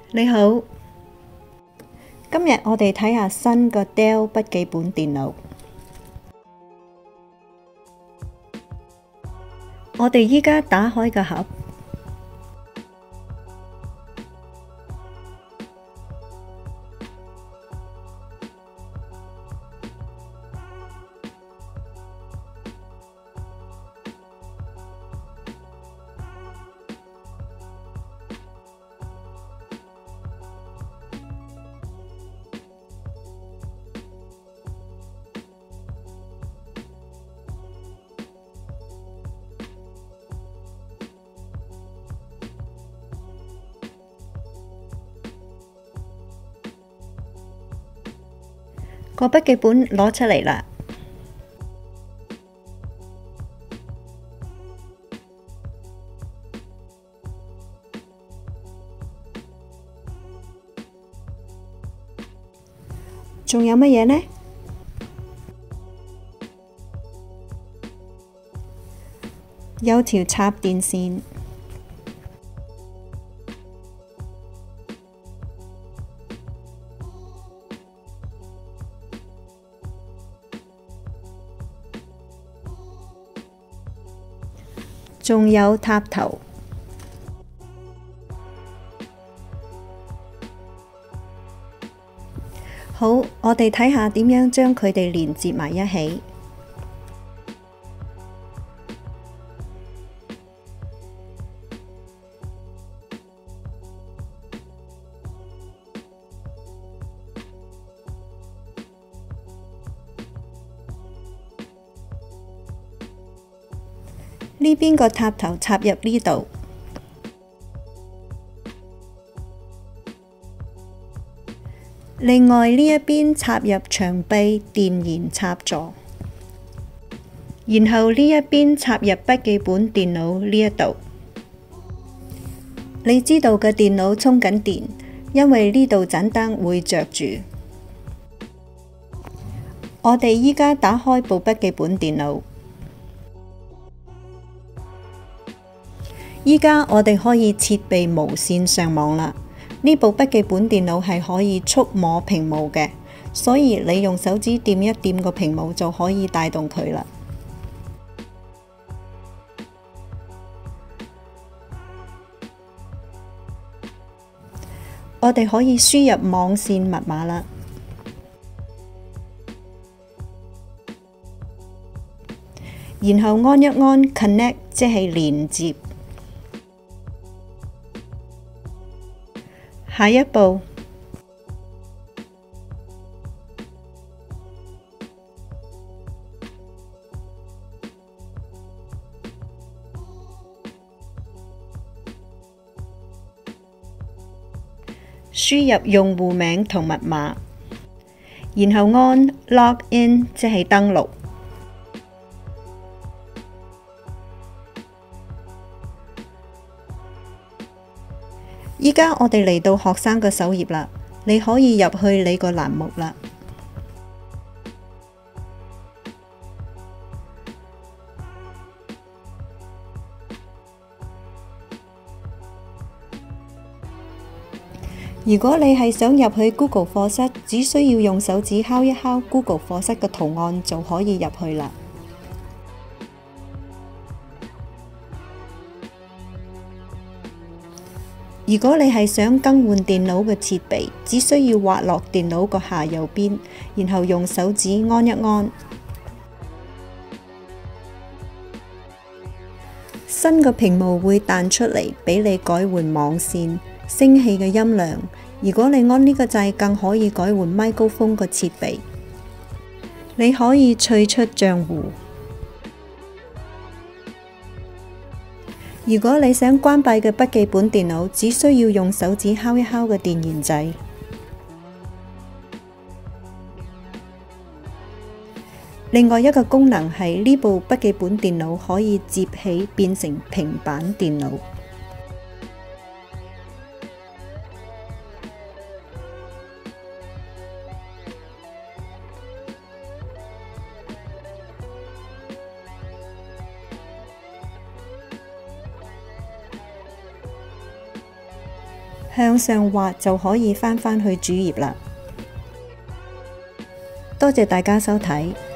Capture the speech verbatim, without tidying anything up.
你好，今日我哋睇下新個 Dell 筆記本電腦。我哋依家打開個盒，個筆記本攞出嚟啦。仲有乜嘢呢？有條插電線。仲有塔頭。好，我哋睇下點樣將佢哋連接埋一起。呢邊個塔頭插入呢度，另外呢一邊插入長臂電源插座，然後呢一邊插入筆記本電腦呢一度。你知道嘅電腦充緊電，因為呢度盞燈會着住。我哋依家打開部筆記本電腦。依家我哋可以設備無線上網啦。呢部筆記本電腦係可以觸摸屏幕嘅，所以你用手指掂一掂個屏幕就可以帶動佢啦。我哋可以輸入網線密碼啦，然後按一按 Connect， 即係連接。下一步，輸入用戶名同密碼，然後按 Login， 即係登錄。依家我哋嚟到學生嘅首頁啦，你可以入去你個欄目啦。如果你係想入去 Google 課室，只需要用手指敲一敲 Google 課室嘅圖案就可以入去啦。如果你係想更換電腦嘅設備，只需要滑落電腦個下右邊，然後用手指按一按，新嘅屏幕會彈出嚟，俾你改換網線、聲氣嘅音量。如果你按呢個掣，更可以改換麥高風嘅設備。你可以退出帳戶。如果你想關閉嘅筆記本電腦，只需要用手指敲一敲個電源掣。另外一個功能係呢部筆記本電腦可以接起變成平板電腦。 向上滑就可以返返去主頁啦。多謝大家收睇。